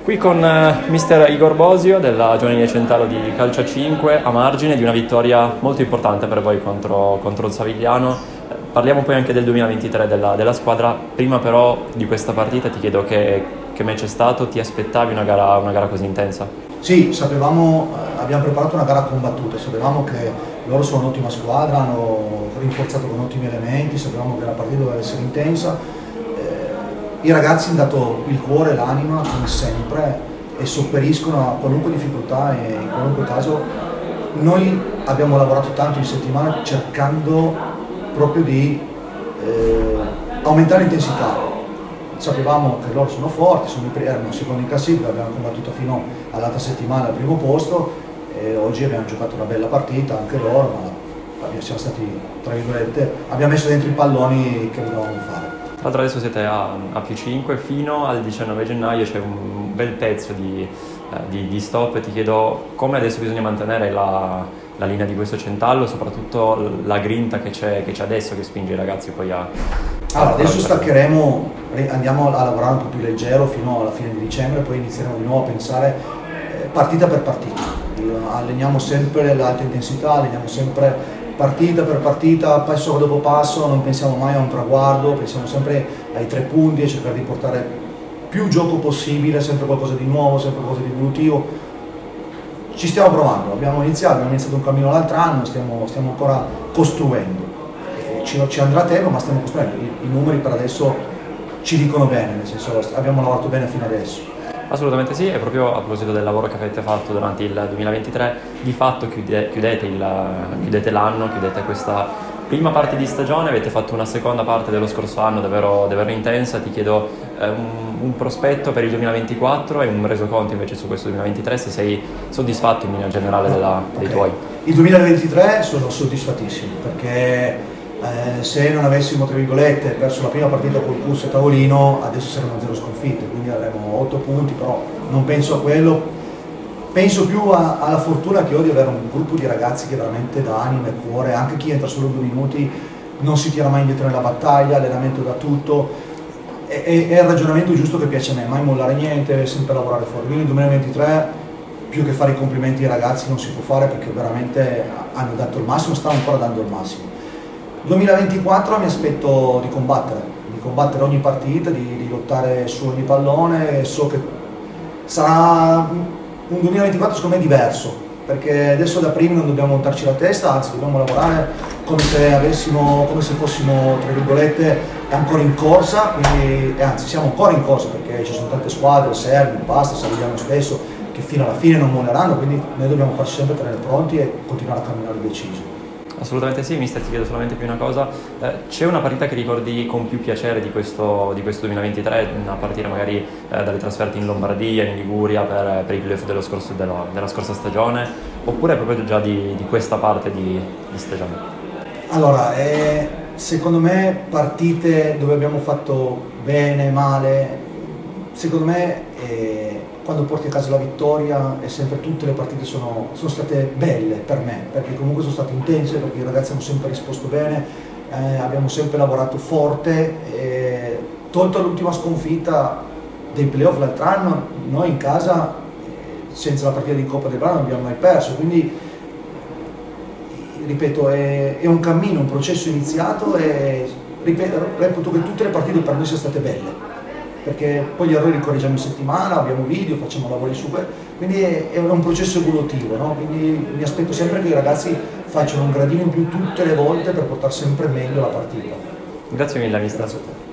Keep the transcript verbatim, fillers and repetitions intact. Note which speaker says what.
Speaker 1: Qui con eh, mister Igor Bosio della Giovanile Centalo di Calcio a cinque, a margine di una vittoria molto importante per voi contro, contro il Savigliano. Eh, parliamo poi anche del duemilaventitré della, della squadra. Prima però di questa partita ti chiedo che, che match è stato, ti aspettavi una gara, una gara così intensa?
Speaker 2: Sì, sapevamo, abbiamo preparato una gara combattuta, sapevamo che loro sono un'ottima squadra, hanno rinforzato con ottimi elementi, sapevamo che la partita doveva essere intensa. I ragazzi hanno dato il cuore e l'anima, come sempre, e sopperiscono a qualunque difficoltà e in qualunque caso. Noi abbiamo lavorato tanto in settimana cercando proprio di eh, aumentare l'intensità. Sapevamo che loro sono forti, sono i erano secondi in classifica, abbiamo combattuto fino all'altra settimana al primo posto e oggi abbiamo giocato una bella partita, anche loro, ma siamo stati, tra virgolette, abbiamo messo dentro i palloni che dovevamo fare.
Speaker 1: Tra l'altro adesso siete a, a più cinque, fino al diciannove gennaio c'è un bel pezzo di, eh, di, di stop. Ti chiedo come adesso bisogna mantenere la, la linea di questo Centallo, soprattutto la grinta che c'è adesso che spinge i ragazzi poi a...
Speaker 2: Allora, adesso staccheremo, andiamo a lavorare un po' più leggero fino alla fine di dicembre, poi inizieremo di nuovo a pensare eh, partita per partita. Alleniamo sempre l'alta intensità, alleniamo sempre partita per partita, passo dopo passo, non pensiamo mai a un traguardo, pensiamo sempre ai tre punti e cercare di portare più gioco possibile, sempre qualcosa di nuovo, sempre qualcosa di evolutivo. Ci stiamo provando, abbiamo iniziato, abbiamo iniziato un cammino l'altro anno, stiamo, stiamo ancora costruendo. Ci, ci andrà tempo, ma stiamo costruendo. I, I numeri per adesso ci dicono bene, nel senso abbiamo lavorato bene fino adesso.
Speaker 1: Assolutamente sì, e proprio a proposito del lavoro che avete fatto durante il duemilaventitré, di fatto chiude, chiudete l'anno, chiudete questa prima parte di stagione, avete fatto una seconda parte dello scorso anno davvero, davvero intensa. Ti chiedo eh, un, un prospetto per il duemilaventiquattro e un resoconto invece su questo duemilaventitré, se sei soddisfatto in linea generale della, dei
Speaker 2: okay.
Speaker 1: tuoi.
Speaker 2: Il duemilaventitré sono soddisfattissimo perché Eh, se non avessimo, tra virgolette, perso la prima partita col Cus e Tavolino, adesso saremmo a zero sconfitte, quindi avremo otto punti, però non penso a quello, penso più a, alla fortuna che ho di avere un gruppo di ragazzi che veramente dà anima e cuore, anche chi entra solo due minuti non si tira mai indietro nella battaglia, allenamento da tutto, è, è, è il ragionamento giusto che piace a me, mai mollare niente, sempre lavorare fuori. Quindi nel duemilaventitré più che fare i complimenti ai ragazzi non si può fare perché veramente hanno dato il massimo, stanno ancora dando il massimo. duemilaventiquattro mi aspetto di combattere, di combattere ogni partita, di, di lottare su ogni pallone. So che sarà un duemilaventiquattro secondo me diverso, perché adesso da primi non dobbiamo montarci la testa, anzi dobbiamo lavorare come se avessimo, come se fossimo, tra virgolette, ancora in corsa, quindi, e anzi siamo ancora in corsa perché ci sono tante squadre, Serbi, Pasta, Savigliano stesso, che fino alla fine non molleranno, quindi noi dobbiamo farci sempre tenere pronti e continuare a camminare decisi.
Speaker 1: Assolutamente sì, mister, ti chiedo solamente più una cosa, eh, c'è una partita che ricordi con più piacere di questo, di questo duemilaventitré, a partire magari eh, dalle trasferte in Lombardia, in Liguria per, per i playoff dello scorso, della, della scorsa stagione, oppure proprio già di, di questa parte di, di stagione? Allora,
Speaker 2: eh, secondo me partite dove abbiamo fatto bene, male, secondo me eh, quando porti a casa la vittoria e sempre tutte le partite sono, sono state belle per me, perché comunque sono state intense, perché i ragazzi hanno sempre risposto bene, eh, abbiamo sempre lavorato forte, e, tolto l'ultima sconfitta dei playoff l'altro anno, noi in casa senza la partita di Coppa del Brano non abbiamo mai perso, quindi ripeto è, è un cammino, un processo iniziato e ripeto, reputo che tutte le partite per noi siano state belle, perché poi gli errori li correggiamo in settimana, abbiamo video, facciamo lavori su quello, quindi è, è un processo evolutivo, no? Quindi mi aspetto sempre che i ragazzi facciano un gradino in più tutte le volte per portare sempre meglio la partita.
Speaker 1: Grazie mille, mister.
Speaker 2: Grazie a te.